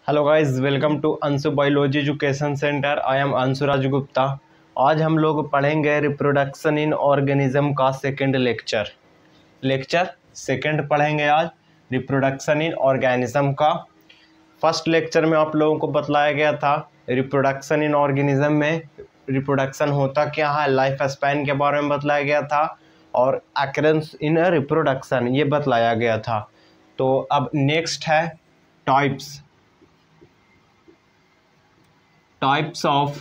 Hello guys, welcome to Anshu biology education centre. I am Anshu Raj Gupta. आज हम लोग पढ़ेंगे रिप्रोडक्शन इन ऑर्गेनिज्म का सेकंड लेक्चर सेकंड पढ़ेंगे आज रिप्रोडक्शन इन ऑर्गेनिज्म का। फर्स्ट लेक्चर में आप लोगों को बतलाया गया था रिप्रोडक्शन इन ऑर्गेनिज्म में रिप्रोडक्शन होता क्या है, लाइफ स्पैन के बारे में बतलाया गया था और अकरेंस इन रिप्रोडक्शन ये बतलाया गया था। तो अब नेक्स्ट है टाइप्स ऑफ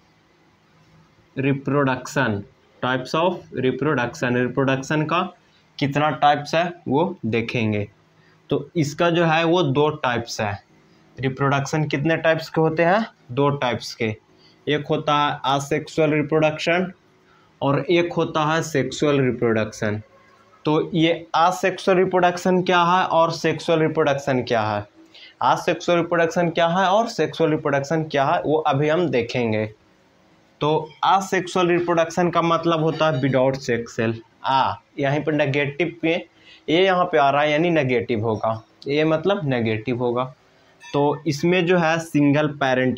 रिप्रोडक्शन का कितना टाइप्स है वो देखेंगे। तो इसका जो है वो दो टाइप्स है। रिप्रोडक्शन कितने टाइप्स के होते हैं? दो टाइप्स के। एक होता है असेक्सुअल रिप्रोडक्शन और एक होता है सेक्सुअल रिप्रोडक्शन। तो ये असेक्सुअल रिप्रोडक्शन क्या है और सेक्सुअल रिप्रोडक्शन क्या है, असेक्सुअल रिप्रोडक्शन क्या है और सेक्सुअल रिप्रोडक्शन क्या है, वो अभी हम देखेंगे। तो असेक्सुअल रिप्रोडक्शन का मतलब होता है विदाउट सेक्स सेल। यहीं पर नेगेटिव पे ये यहाँ पे आ रहा है यानी नेगेटिव होगा, ये मतलब नेगेटिव होगा। तो इसमें जो है सिंगल पेरेंट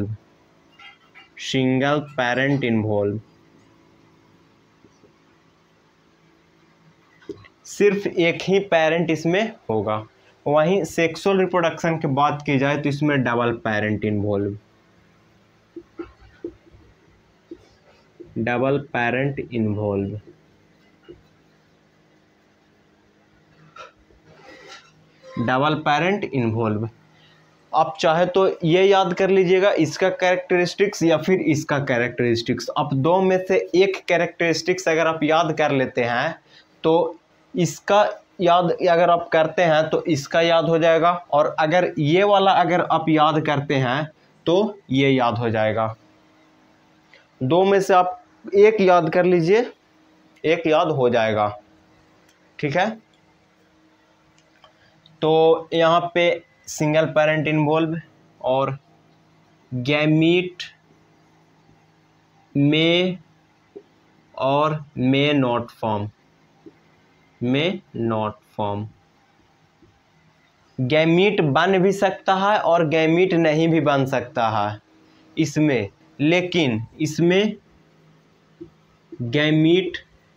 इन्वॉल्व, सिर्फ एक ही पेरेंट इसमें होगा। वहीं सेक्सुअल रिप्रोडक्शन की बात की जाए तो इसमें डबल पेरेंट इन्वॉल्व, आप चाहे तो ये याद कर लीजिएगा इसका कैरेक्टरिस्टिक्स या फिर इसका कैरेक्टरिस्टिक्स। अब दो में से एक कैरेक्टरिस्टिक्स अगर आप याद कर लेते हैं तो इसका याद अगर आप करते हैं तो इसका याद हो जाएगा, और अगर ये वाला अगर आप याद करते हैं तो ये याद हो जाएगा। दो में से आप एक याद कर लीजिए, एक याद हो जाएगा, ठीक है। तो यहाँ पे सिंगल पेरेंट इन्वॉल्व और गैमीट में और मे नॉट फॉर्म, गैमीट बन भी सकता है और गैमीट नहीं भी बन सकता है इसमें, लेकिन इसमें गैमीट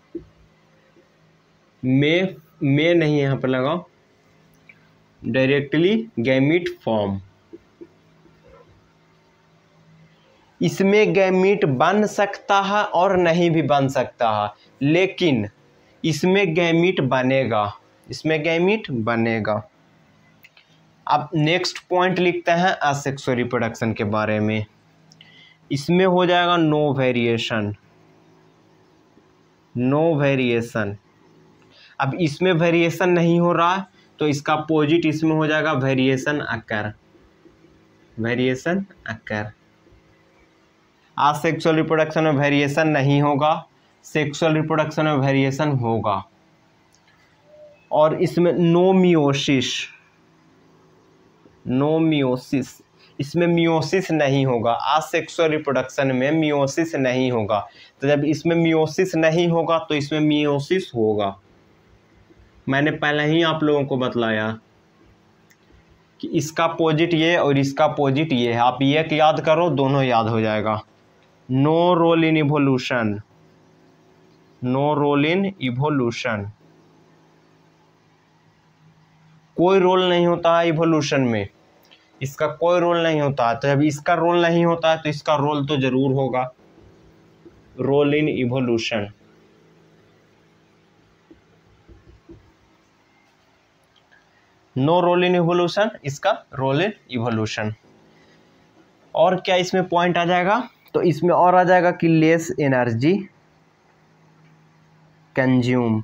में नहीं, यहाँ पर लगाओ डायरेक्टली गैमीट फॉर्म। इसमें गैमीट बन सकता है और नहीं भी बन सकता है, लेकिन इसमें गैमीट बनेगा। अब नेक्स्ट पॉइंट लिखते हैं असेक्सुअल रिप्रोडक्शन के बारे में। इसमें हो जाएगा नो वेरिएशन। अब इसमें वेरिएशन नहीं हो रहा है तो इसका अपोजिट इसमें हो जाएगा वेरिएशन अकर। असेक्सुअल रिप्रोडक्शन में वेरिएशन नहीं होगा, सेक्सुअल रिप्रोडक्शन में वेरिएशन होगा। और इसमें नो मियोसिस, इसमें मियोसिस नहीं होगा। असेक्सुअल रिप्रोडक्शन में मियोसिस नहीं होगा, तो जब इसमें मियोसिस नहीं होगा तो इसमें मियोसिस होगा। मैंने पहले ही आप लोगों को बतलाया कि इसका अपोजिट ये और इसका अपोजिट ये है। आप ये याद करो, दोनों याद हो जाएगा। नो रोल इन इवोल्यूशन, कोई रोल नहीं होता है इवोल्यूशन में, इसका कोई रोल नहीं होता है। तो जब इसका रोल नहीं होता है तो इसका रोल तो जरूर होगा, role in evolution. No role in evolution, इसका रोल इन इवोल्यूशन। और क्या इसमें पॉइंट आ जाएगा? तो इसमें और आ जाएगा कि लेस एनर्जी कंज्यूम,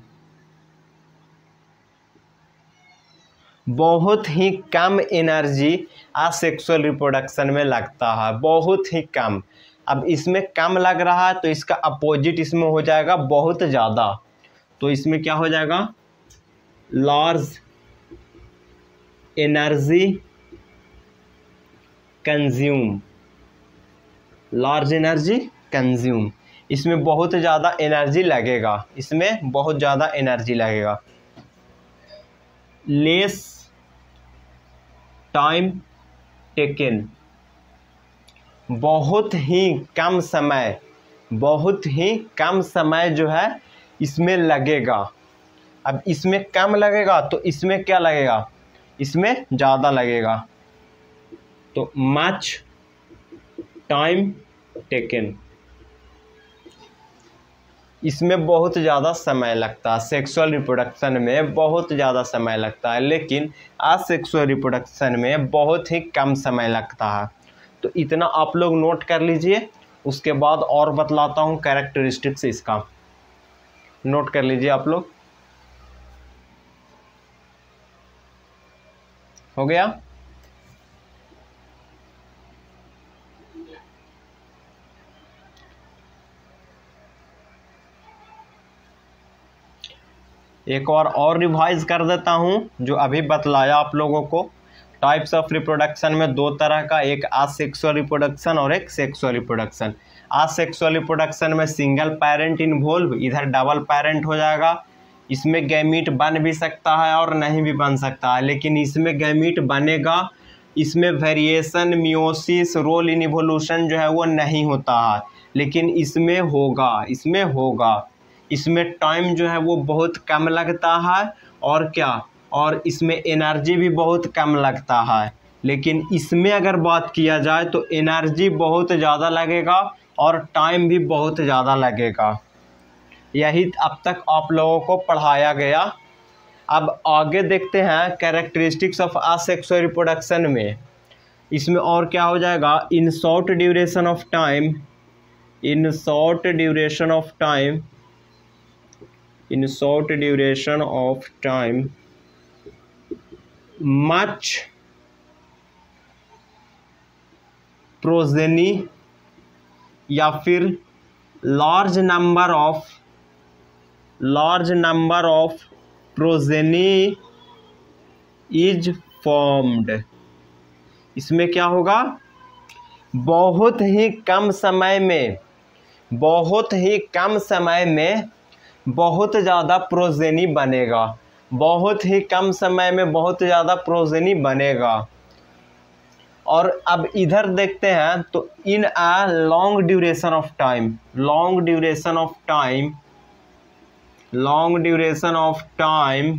बहुत ही कम एनर्जी असेक्सुअल रिप्रोडक्शन में लगता है, बहुत ही कम। अब इसमें कम लग रहा है तो इसका अपोजिट इसमें हो जाएगा बहुत ज़्यादा। तो इसमें क्या हो जाएगा? लार्ज एनर्जी कंज्यूम, इसमें बहुत ज़्यादा एनर्जी लगेगा, लेस टाइम टेकन, बहुत ही कम समय, बहुत ही कम समय जो है इसमें लगेगा। अब इसमें कम लगेगा तो इसमें क्या लगेगा, इसमें ज़्यादा लगेगा, तो मच टाइम टेकन, इसमें बहुत ज़्यादा समय लगता है। सेक्सुअल रिप्रोडक्शन में बहुत ज़्यादा समय लगता है, लेकिन असेक्सुअल रिप्रोडक्शन में बहुत ही कम समय लगता है। तो इतना आप लोग नोट कर लीजिए, उसके बाद और बतलाता हूँ कैरेक्टरिस्टिक्स इसका, नोट कर लीजिए आप लोग। हो गया? एक और रिवाइज कर देता हूँ जो अभी बतलाया आप लोगों को। टाइप्स ऑफ रिप्रोडक्शन में दो तरह का, एक असेक्सुअल रिप्रोडक्शन और एक सेक्सुअल रिप्रोडक्शन। असेक्सुअल रिप्रोडक्शन में सिंगल पेरेंट इन्वॉल्व, इधर डबल पेरेंट हो जाएगा। इसमें गैमीट बन भी सकता है और नहीं भी बन सकता है, लेकिन इसमें गैमीट बनेगा। इसमें variation, meiosis, role in evolution जो है वो नहीं होता है, लेकिन इसमें होगा, इसमें होगा। इसमें टाइम जो है वो बहुत कम लगता है, और क्या, और इसमें एनर्जी भी बहुत कम लगता है। लेकिन इसमें अगर बात किया जाए तो एनर्जी बहुत ज़्यादा लगेगा और टाइम भी बहुत ज़्यादा लगेगा। यही अब तक आप लोगों को पढ़ाया गया। अब आगे देखते हैं कैरेक्टरिस्टिक्स ऑफ असेक्सुअल रिप्रोडक्शन में। इसमें और क्या हो जाएगा, in short duration of time, in short duration of time, in short duration of time much progeny या फिर large number of progeny is formed। इसमें क्या होगा, बहुत ही कम समय में, बहुत ही कम समय में बहुत ज़्यादा प्रोजेनी बनेगा, बहुत ही कम समय में बहुत ज़्यादा प्रोजेनी बनेगा। और अब इधर देखते हैं तो in a long duration of time, long duration of time, long duration of time,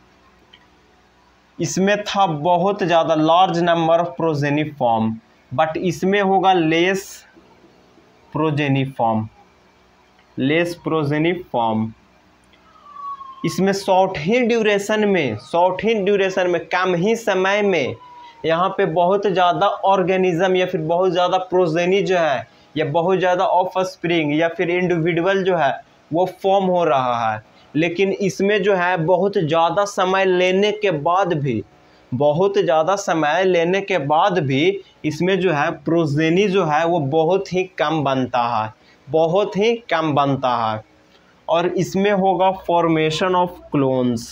इसमें था बहुत ज़्यादा large number of progeny form, but इसमें होगा less progeny form, less progeny form. इसमें शॉर्ट ही ड्यूरेशन में, शॉर्ट ही ड्यूरेशन में, कम ही समय में यहाँ पे बहुत ज़्यादा ऑर्गेनिज्म या फिर बहुत ज़्यादा प्रोजेनी जो है, या बहुत ज़्यादा ऑफस्प्रिंग या फिर इंडिविजुअल जो है वो फॉर्म हो रहा है। लेकिन इसमें जो है बहुत ज़्यादा समय लेने के बाद भी, बहुत ज़्यादा समय लेने के बाद भी इसमें जो है प्रोजेनी जो है वो बहुत ही कम बनता है, बहुत ही कम बनता है। और इसमें होगा formation of clones,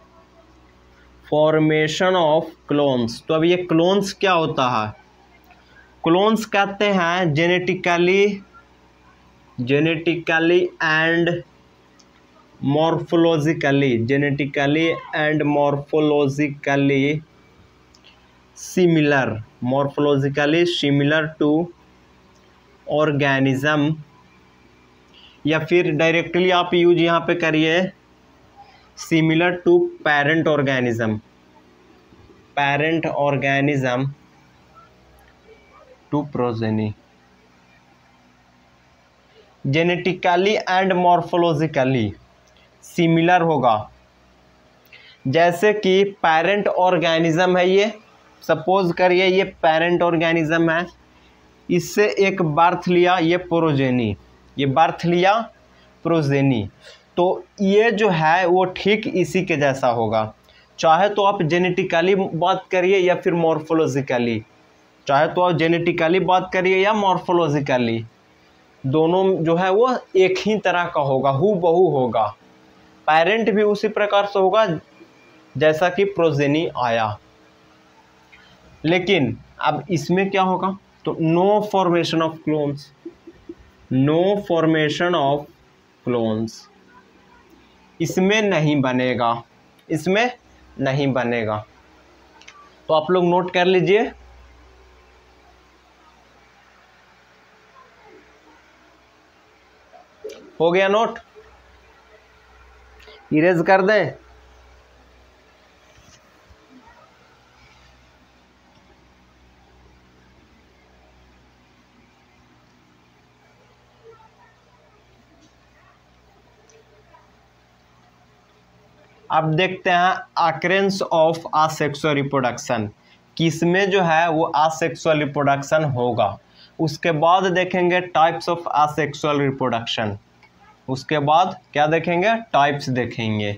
formation of clones. तो अब ये क्लोन्स क्या होता है, क्लोन्स कहते हैं genetically and morphologically, genetically and morphologically similar, morphologically similar to organism, या फिर डायरेक्टली आप यूज यहाँ पे करिए similar to parent organism, parent organism to progeny. Genetically and morphologically similar होगा। जैसे कि पेरेंट ऑर्गेनिज्म है, ये सपोज करिए ये पेरेंट ऑर्गेनिज्म है, इससे एक बर्थ लिया ये प्रोजेनी, ये बर्थ लिया प्रोजेनी, तो ये जो है वो ठीक इसी के जैसा होगा। चाहे तो आप जेनेटिकली बात करिए या फिर मॉर्फोलॉजिकली, चाहे तो आप जेनेटिकली बात करिए या मॉर्फोलॉजिकली, दोनों जो है वो एक ही तरह का होगा, हूबहू होगा। पेरेंट भी उसी प्रकार से होगा जैसा कि प्रोजेनी आया। लेकिन अब इसमें क्या होगा, तो no formation of clones, no formation of clones, इसमें नहीं बनेगा, इसमें नहीं बनेगा। तो आप लोग नोट कर लीजिए, हो गया नोट, इरेज कर दें। अब देखते हैं अकरेंस ऑफ असेक्सुअल रिप्रोडक्शन, किसमें जो है वो असेक्सुअल रिप्रोडक्शन होगा। उसके बाद देखेंगे टाइप्स ऑफ असेक्सुअल रिप्रोडक्शन, उसके बाद क्या देखेंगे, टाइप्स देखेंगे।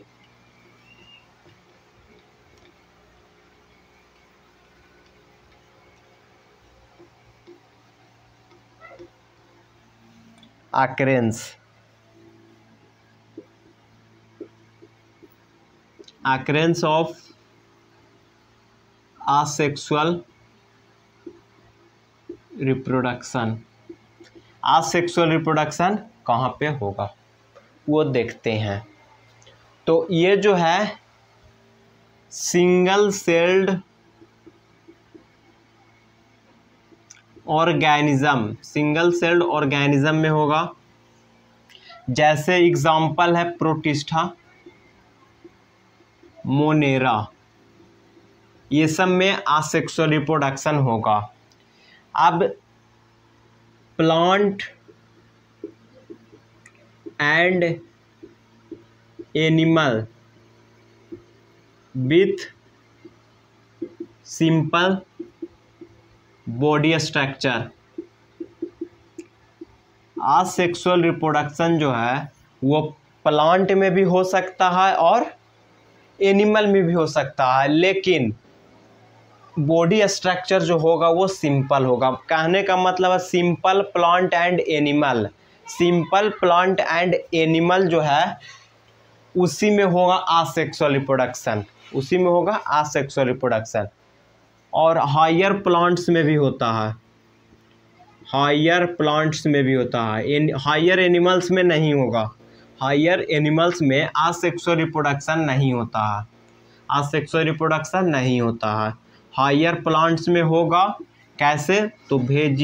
Occurrence of asexual reproduction, asexual reproduction कहाँ पे होगा वो देखते हैं। तो ये जो है single celled organism, single celled organism में होगा। जैसे एग्जाम्पल है प्रोटिस्टा, मोनेरा, ये सब में असेक्सुअल रिप्रोडक्शन होगा। अब plant and animal with simple body structure, asexual reproduction जो है वो प्लांट में भी हो सकता है और एनिमल में भी हो सकता है, लेकिन बॉडी स्ट्रक्चर जो होगा वो सिंपल होगा। कहने का मतलब है simple plant and animal, simple plant and animal जो है उसी में होगा असेक्सुअल रिप्रोडक्शन, उसी में होगा असेक्सुअल रिप्रोडक्शन। और हायर प्लांट्स में भी होता है, हायर प्लांट्स में भी होता है, हायर एनिमल्स में नहीं होगा। हायर एनिमल्स में असेक्सुअल रिप्रोडक्शन नहीं होता है, असेक्सुअल रिप्रोडक्शन नहीं होता है, हायर प्लांट्स में होगा। कैसे, तो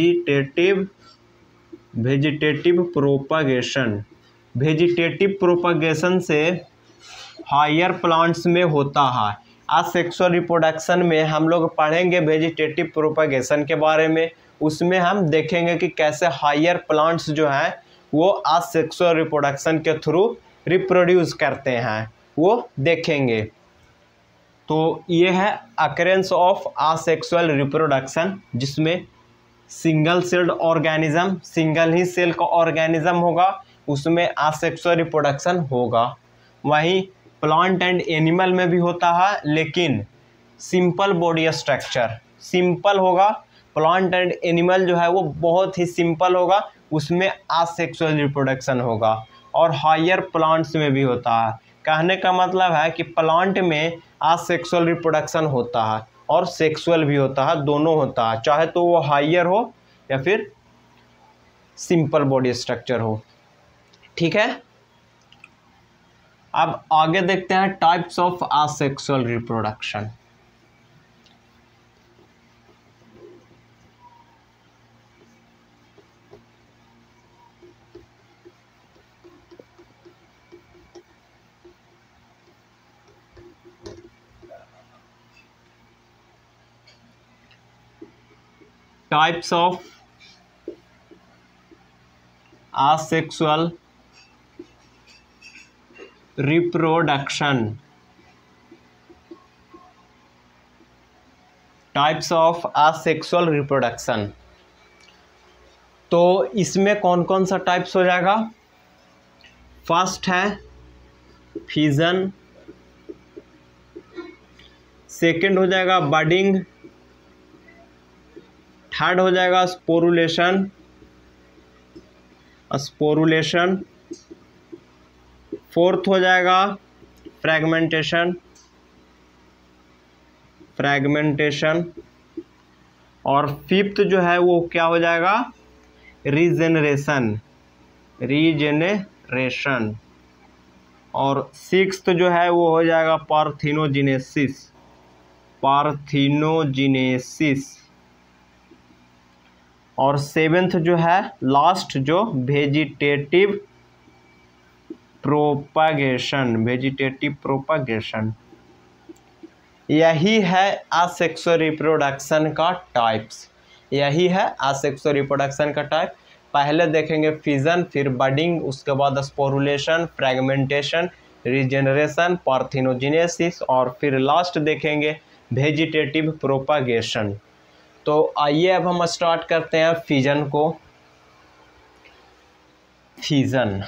वेजिटेटिव प्रोपगेशन, वेजिटेटिव प्रोपगेशन से हायर प्लांट्स में होता है। असेक्सुअल रिप्रोडक्शन में हम लोग पढ़ेंगे वेजिटेटिव प्रोपगेशन के बारे में, उसमें हम देखेंगे कि कैसे हायर प्लांट्स जो हैं वो असेक्सुअल रिप्रोडक्शन के थ्रू रिप्रोड्यूस करते हैं, वो देखेंगे। तो ये है अकरेंस ऑफ असेक्सुअल रिप्रोडक्शन, जिसमें सिंगल सेल्ड ऑर्गेनिज्म, सिंगल ही सेल का ऑर्गेनिज्म होगा, उसमें असेक्सुअल रिप्रोडक्शन होगा। वहीं प्लांट एंड एनिमल में भी होता है, लेकिन सिंपल बॉडी स्ट्रक्चर, सिंपल होगा। प्लांट एंड एनिमल जो है वो बहुत ही सिंपल होगा, उसमें असेक्सुअल रिप्रोडक्शन होगा। और हायर प्लांट्स में भी होता है। कहने का मतलब है कि प्लांट में असेक्सुअल रिप्रोडक्शन होता है और सेक्सुअल भी होता है, दोनों होता है, चाहे तो वो हायर हो या फिर सिंपल बॉडी स्ट्रक्चर हो। ठीक है, अब आगे देखते हैं types of asexual reproduction. Types of asexual reproduction, types of asexual reproduction। तो इसमें कौन कौन सा टाइप्स हो जाएगा। फर्स्ट है फिजन, सेकंड हो जाएगा बडिंग, थर्ड हो जाएगा स्पोरुलेशन, फोर्थ हो जाएगा फ्रैगमेंटेशन, और फिफ्थ जो है वो क्या हो जाएगा, रीजेनरेशन, और सिक्स्थ जो है वो हो जाएगा पार्थिनोजिनेसिस, और सेवेंथ जो है लास्ट जो वेजिटेटिव प्रोपागेशन, वेजिटेटिव प्रोपागेशन, यही है असेक्सुअल रिप्रोडक्शन का टाइप्स। यही है असेक्सुअल रिप्रोडक्शन का टाइप। पहले देखेंगे फिजन, फिर बडिंग, उसके बाद स्पोरुलेशन, फ्रेगमेंटेशन, रीजेनरेशन, पार्थिनोजेनेसिस और फिर लास्ट देखेंगे वेजिटेटिव प्रोपागेशन। तो आइए अब हम स्टार्ट करते हैं फिजन को। फिजन,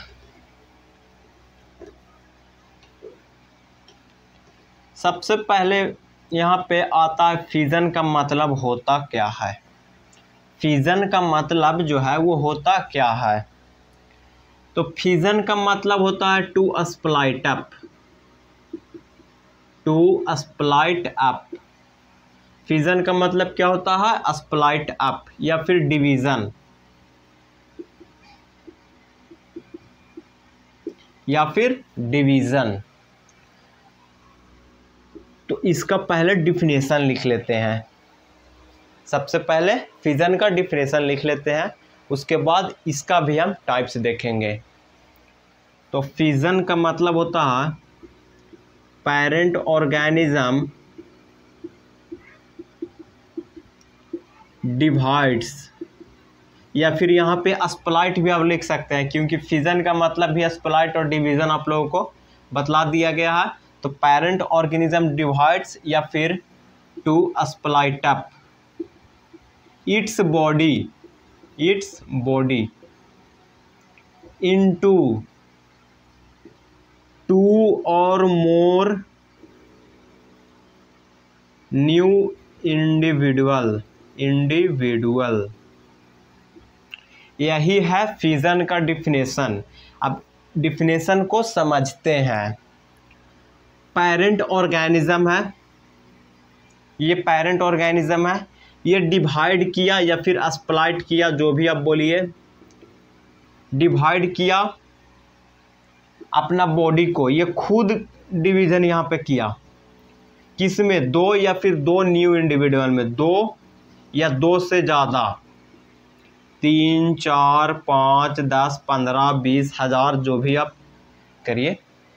सबसे पहले यहाँ पे आता है फिजन का मतलब होता क्या है। फिजन का मतलब जो है वो होता क्या है। तो फिजन का मतलब होता है to split up, to split up. Fission का मतलब क्या होता है, स्प्लाइट अप या फिर डिवीजन, या फिर डिवीजन। तो इसका पहले डिफिनेशन लिख लेते हैं। सबसे पहले फिजन का डिफिनेशन लिख लेते हैं, उसके बाद इसका भी हम टाइप्स देखेंगे। तो फिजन का मतलब होता है पेरेंट ऑर्गेनिज्म डिवाइड्स, या फिर यहाँ पे स्प्लाइट भी आप लिख सकते हैं, क्योंकि फिजन का मतलब भी स्प्लाइट और डिवीजन आप लोगों को बतला दिया गया है। तो पेरेंट ऑर्गेनिज्म डिवाइड्स या फिर to split up its body into two और मोर न्यू इंडिविजुअल। यही है फिजन का डिफिनेशन। अब डिफिनेशन को समझते हैं। पेरेंट ऑर्गेनिज्म है, ये पेरेंट ऑर्गेनिज्म है, ये डिवाइड किया या फिर स्प्लाइट किया, जो भी आप बोलिए, डिवाइड किया अपना बॉडी को, ये खुद डिवीजन यहाँ पे किया, किसमें, दो या फिर दो न्यू इंडिविजुअल में, दो या दो से ज़्यादा, 3, 4, 5, 10, 15, 20, 1000, जो भी आप करिए।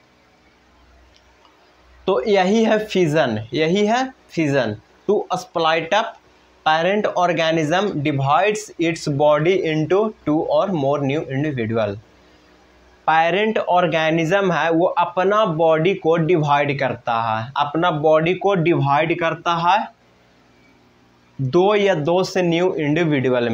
तो यही है fission, to split up parent organism divides its body into two और more new individual. Parent organism है वो अपना बॉडी को डिवाइड करता है, दो या दो से न्यू इंडिविजुअल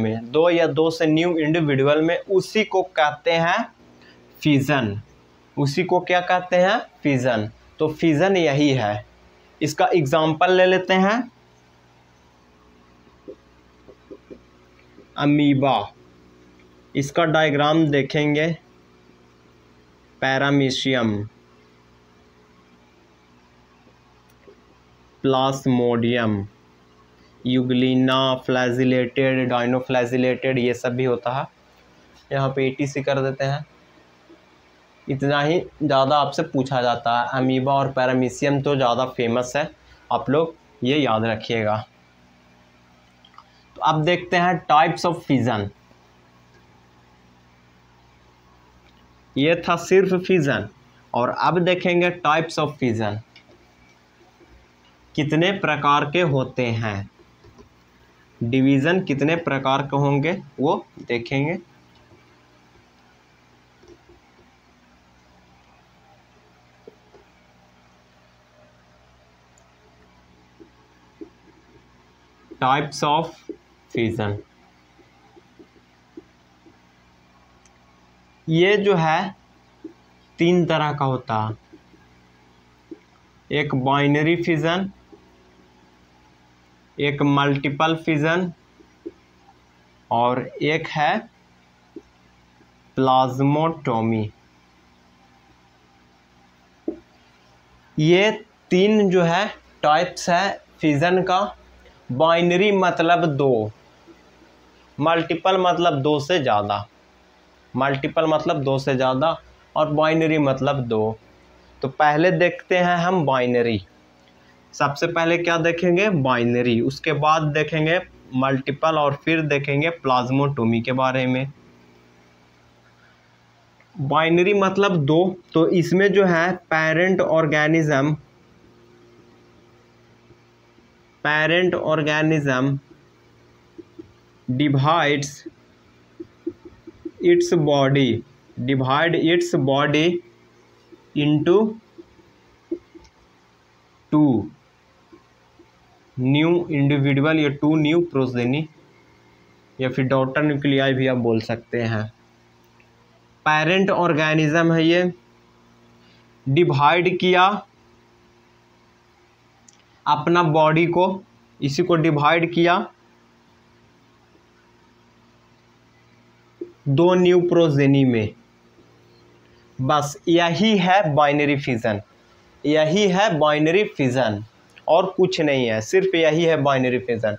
में, उसी को कहते हैं फिजन। उसी को क्या कहते हैं, फिजन। तो फिजन यही है। इसका एग्जाम्पल ले लेते हैं। अमीबा, इसका डायग्राम देखेंगे। Paramecium, plasmodium, euglena, flagellated, dinoflagellated, ये सब भी होता है। यहाँ पे ETC कर देते हैं। इतना ही ज़्यादा आपसे पूछा जाता है। अमीबा और पैरामीशियम तो ज़्यादा फेमस है, आप लोग ये याद रखिएगा। तो अब देखते हैं टाइप्स ऑफ फिजन। ये था सिर्फ फिजन, और अब देखेंगे टाइप्स ऑफ फिजन कितने प्रकार के होते हैं, डिवीज़न कितने प्रकार के होंगे वो देखेंगे। टाइप्स ऑफ फिजन, ये जो है 3 तरह का होता है। एक बाइनरी फिजन, एक मल्टीपल फिजन, और एक है प्लाज्मोटोमी। ये 3 जो है टाइप्स है फिजन का। बाइनरी मतलब 2, मल्टीपल मतलब 2 से ज़्यादा, और बाइनरी मतलब 2। तो पहले देखते हैं हम बाइनरी। सबसे पहले क्या देखेंगे, बाइनरी, उसके बाद देखेंगे मल्टीपल, और फिर देखेंगे प्लाज्मोटोमी के बारे में। बाइनरी मतलब दो, तो इसमें जो है parent organism divide its body into two new individual या टू न्यू प्रोजेनी, या फिर डॉटर न्यूक्लियाई भी आप बोल सकते हैं। पेरेंट ऑर्गेनिज्म है ये, डिवाइड किया अपना बॉडी को, इसी को डिवाइड किया दो न्यू प्रोजेनी में, बस यही है बाइनरी फिजन, यही है बाइनरी फिजन और कुछ नहीं है, सिर्फ यही है बाइनरी फिजन।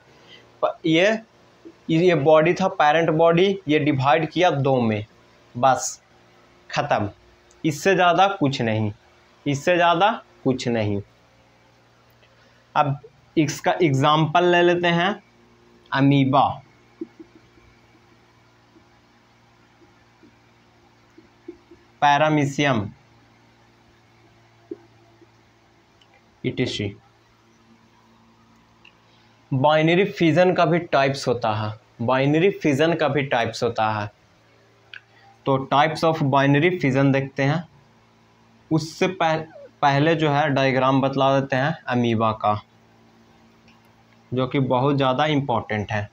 ये बॉडी था पेरेंट बॉडी, ये डिवाइड किया दो में, बस खत्म, इससे ज़्यादा कुछ नहीं, इससे ज़्यादा कुछ नहीं। अब इसका एग्जाम्पल ले लेते हैं, अमीबा। पैरामीशियम इटिशी। बाइनरी फिजन का भी टाइप्स होता है, बाइनरी फिजन का भी टाइप्स होता है। तो टाइप्स ऑफ बाइनरी फिजन देखते हैं, उससे पहले जो है डायग्राम बतला देते हैं अमीबा का, जो कि बहुत ज़्यादा इम्पोर्टेंट है।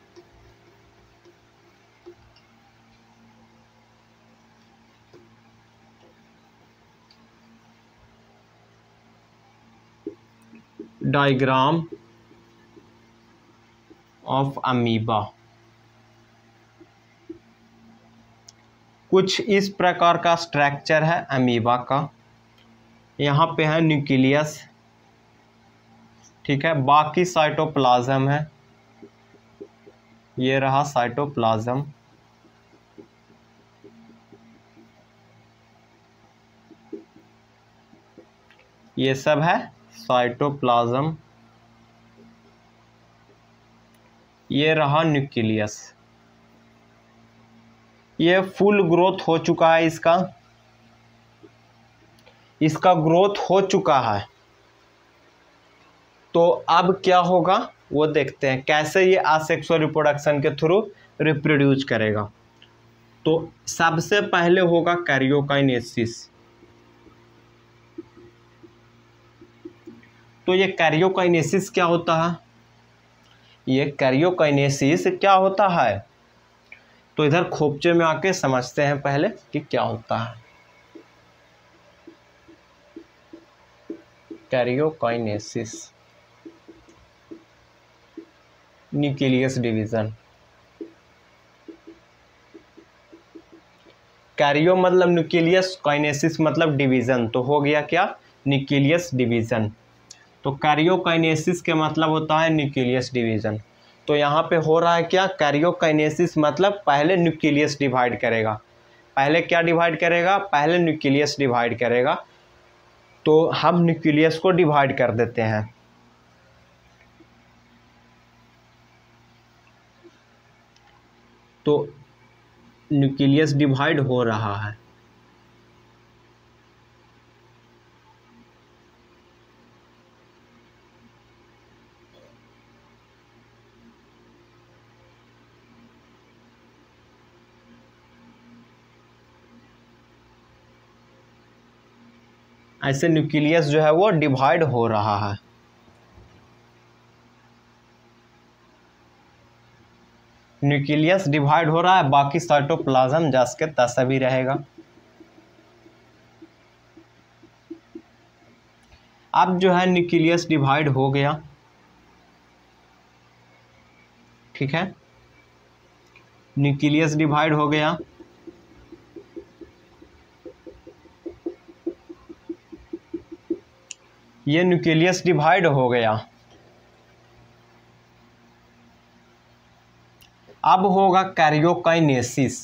डायग्राम ऑफ अमीबा कुछ इस प्रकार का स्ट्रक्चर है अमीबा का। यहाँ पे है न्यूक्लियस, ठीक है, बाकी साइटोप्लाज्म है, ये रहा साइटोप्लाज्म, ये सब है साइटोप्लाज्म, ये रहा न्यूक्लियस। ये फुल ग्रोथ हो चुका है, इसका ग्रोथ हो चुका है। तो अब क्या होगा वो देखते हैं, कैसे ये असेक्सुअल रिप्रोडक्शन के थ्रू रिप्रोड्यूस करेगा। तो सबसे पहले होगा कैरियोकाइनेसिस। तो ये कैरियोकाइनेसिस क्या होता है, ये कैरियोकाइनेसिस क्या होता है, तो इधर खोपचे में आके समझते हैं पहले कि क्या होता है। Karyokinesis, nucleus division. कैरियो मतलब न्यूक्लियस, काइनेसिस मतलब डिवीजन, तो हो गया क्या, न्यूक्लियस डिवीजन। तो कैरियोकाइनेसिस के मतलब होता है न्यूक्लियस डिवीजन। तो यहाँ पे हो रहा है क्या, कैरियोकाइनेसिस मतलब पहले न्यूक्लियस डिवाइड करेगा। पहले क्या डिवाइड करेगा, पहले न्यूक्लियस डिवाइड करेगा। तो हम न्यूक्लियस को डिवाइड कर देते हैं। तो न्यूक्लियस डिवाइड हो रहा है। ऐसे न्यूक्लियस जो है वो डिवाइड हो रहा है। न्यूक्लियस डिवाइड हो रहा है, बाकी साइटोप्लाज्म जस के तैसा भी रहेगा। अब जो है न्यूक्लियस डिवाइड हो गया, ठीक है, न्यूक्लियस डिवाइड हो गया। ये न्यूक्लियस डिवाइड हो गया। अब होगा कैरियोकाइनेसिस,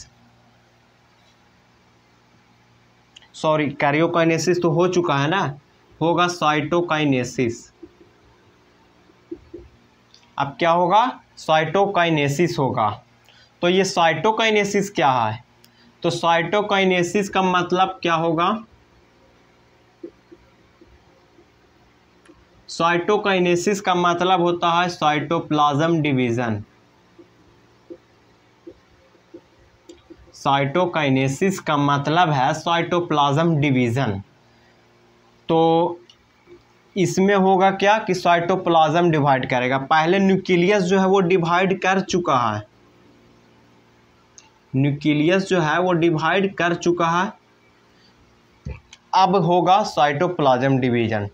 सॉरी कैरियोकाइनेसिस तो हो चुका है ना, होगा साइटोकाइनेसिस। अब क्या होगा, साइटोकाइनेसिस होगा। तो ये साइटोकाइनेसिस क्या है, तो साइटोकाइनेसिस का मतलब क्या होगा? साइटोकाइनेसिस का मतलब होता है साइटोप्लाज्म डिवीजन। साइटोकाइनेसिस का मतलब है साइटोप्लाज्म डिवीजन। तो इसमें होगा क्या कि साइटोप्लाज्म डिवाइड करेगा। पहले न्यूक्लियस जो है वो डिवाइड कर चुका है, न्यूक्लियस जो है वो डिवाइड कर चुका है, अब होगा साइटोप्लाज्म डिवीजन।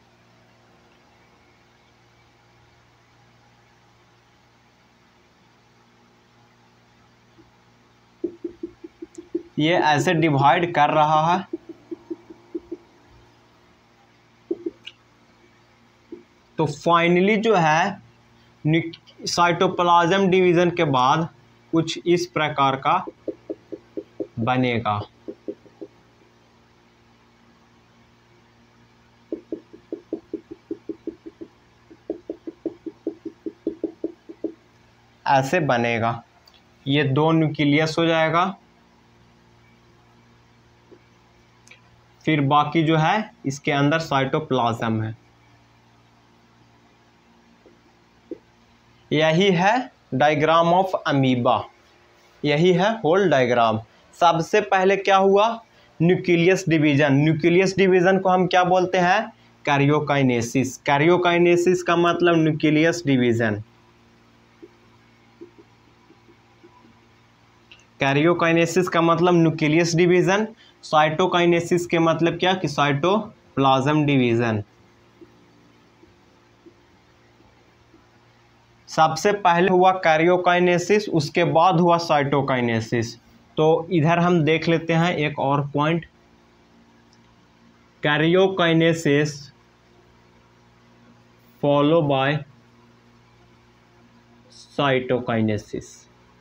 ये ऐसे डिवाइड कर रहा है, तो फाइनली जो है साइटोप्लाज्म डिवीजन के बाद कुछ इस प्रकार का बनेगा। ऐसे बनेगा, ये दो न्यूक्लियस हो जाएगा, फिर बाकी जो है इसके अंदर साइटोप्लाज्म है। यही है डायग्राम ऑफ अमीबा, यही है होल डायग्राम। सबसे पहले क्या हुआ? Nucleus division. न्यूक्लियस डिवीजन को हम क्या बोलते हैं? कैरियोकाइनेसिस। कैरियोकाइनेसिस का मतलब न्यूक्लियस डिवीजन। कैरियोकाइनेसिस का मतलब न्यूक्लियस डिवीजन। साइटोकाइनेसिस के मतलब क्या कि साइटोप्लाज्म डिवीजन। सबसे पहले हुआ कैरियोकाइनेसिस, उसके बाद हुआ साइटोकाइनेसिस। तो इधर हम देख लेते हैं एक और point, karyokinesis follow by cytokinesis.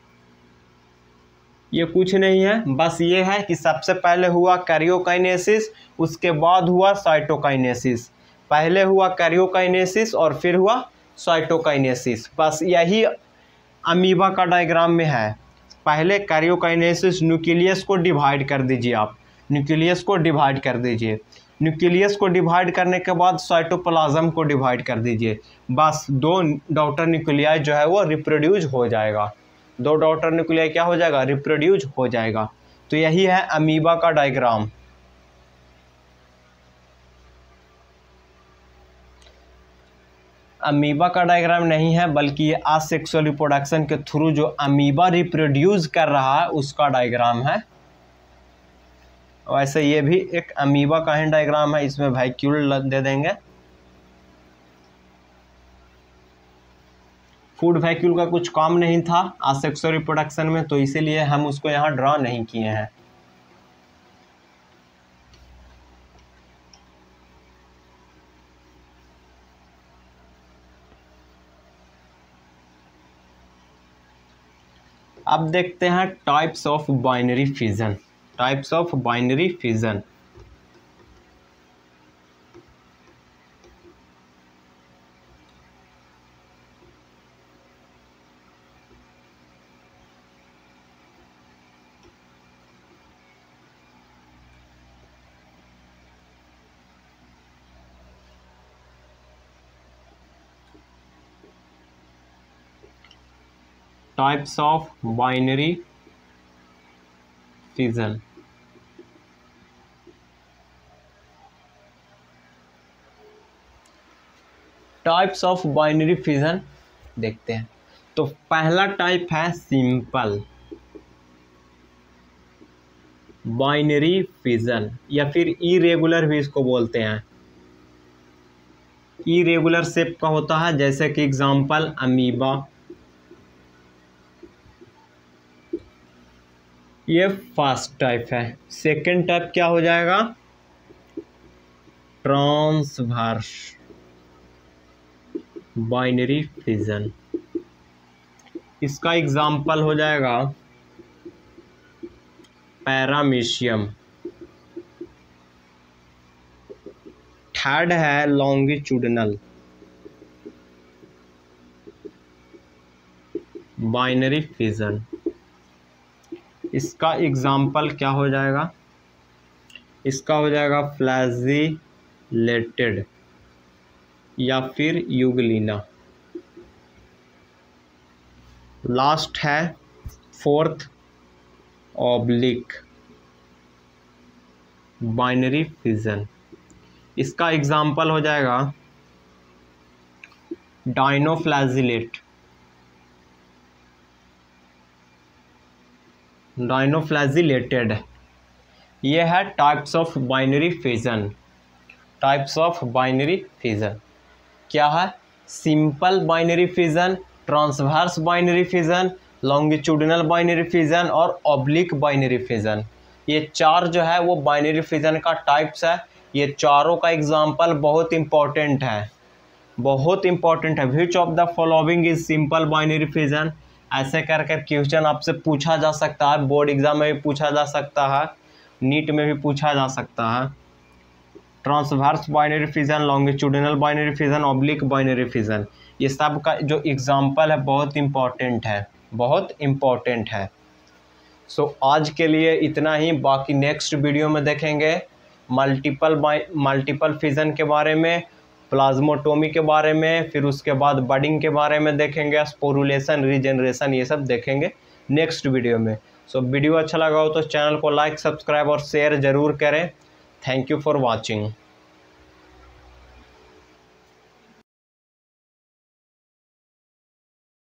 ये कुछ नहीं है, बस ये है कि सबसे पहले हुआ कैरियोकाइनेसिस, उसके बाद हुआ साइटोकाइनेसिस। पहले हुआ कैरियोकाइनेसिस और फिर हुआ साइटोकाइनेसिस। बस यही अमीबा का डायग्राम में है। पहले कैरियोकाइनेसिस, न्यूक्लियस को डिवाइड कर दीजिए आप, न्यूक्लियस को डिवाइड कर दीजिए, न्यूक्लियस को डिवाइड करने के बाद साइटोप्लाज्म को डिवाइड कर दीजिए। बस दो डॉटर न्यूक्लियाई जो है वो रिप्रोड्यूस हो जाएगा, दो डॉटर न्यूक्लियाई क्या हो जाएगा? रिप्रोड्यूस हो जाएगा। तो यही है अमीबा का डायग्राम। अमीबा का डायग्राम नहीं है, बल्कि ये असेक्सुअल रिप्रोडक्शन के थ्रू जो अमीबा रिप्रोड्यूस कर रहा है उसका डायग्राम है। वैसे ये भी एक अमीबा का ही डायग्राम है, इसमें वैक्यूल दे देंगे। फूड वैक्यूल का कुछ काम नहीं था असेक्सुअल रिप्रोडक्शन में, तो इसीलिए हम उसको यहाँ ड्रा नहीं किए हैं। अब देखते हैं types of binary fission. Types of binary fission. Types of binary fission. Types of binary fission देखते हैं। तो पहला टाइप है सिंपल बाइनरी फिजन, या फिर इरेगुलर भी इसको बोलते हैं। इरेगुलर शेप का होता है, जैसे कि एग्जांपल अमीबा। ये फर्स्ट टाइप है। सेकंड टाइप क्या हो जाएगा? Transverse binary fission. इसका एग्जांपल हो जाएगा पैरामीशियम। थर्ड है लॉन्गिट्यूडनल बाइनरी फिजन। इसका एग्जाम्पल क्या हो जाएगा, इसका हो जाएगा फ्लैजिलेटेड या फिर यूगलिना। लास्ट है फोर्थ ऑब्लिक बाइनरी फिजन। इसका एग्जाम्पल हो जाएगा डाइनोफ्लैजिलेटेड। ये है types of binary fission. Types of binary fission क्या है, simple binary fission, transverse binary fission, longitudinal binary fission और ऑब्लिक बाइनरी फिजन। ये चार जो है वो बाइनरी फिजन का टाइप्स है। ये चारों का एग्जाम्पल बहुत इंपॉर्टेंट है, बहुत इंपॉर्टेंट है। Which of the following is simple binary fission, ऐसे कर क्वेश्चन आपसे पूछा जा सकता है, बोर्ड एग्जाम में भी पूछा जा सकता है, नीट में भी पूछा जा सकता है। Transverse binary fission, longitudinal binary fission, oblique binary fission, ये सब का जो एग्जाम्पल है बहुत इंपॉर्टेंट है, बहुत इंपॉर्टेंट है। सो आज के लिए इतना ही। बाकी नेक्स्ट वीडियो में देखेंगे मल्टीपल फिजन के बारे में, प्लाज्मोटोमी के बारे में, फिर उसके बाद बडिंग के बारे में देखेंगे, स्पोरुलेशन, रीजनरेशन, ये सब देखेंगे नेक्स्ट वीडियो में। सो वीडियो अच्छा लगा हो तो चैनल को लाइक, सब्सक्राइब और शेयर ज़रूर करें। Thank you for watching.